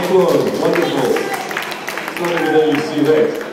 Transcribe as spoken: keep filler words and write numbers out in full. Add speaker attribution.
Speaker 1: Jean-Claude, wonderful. It's not every day you see that.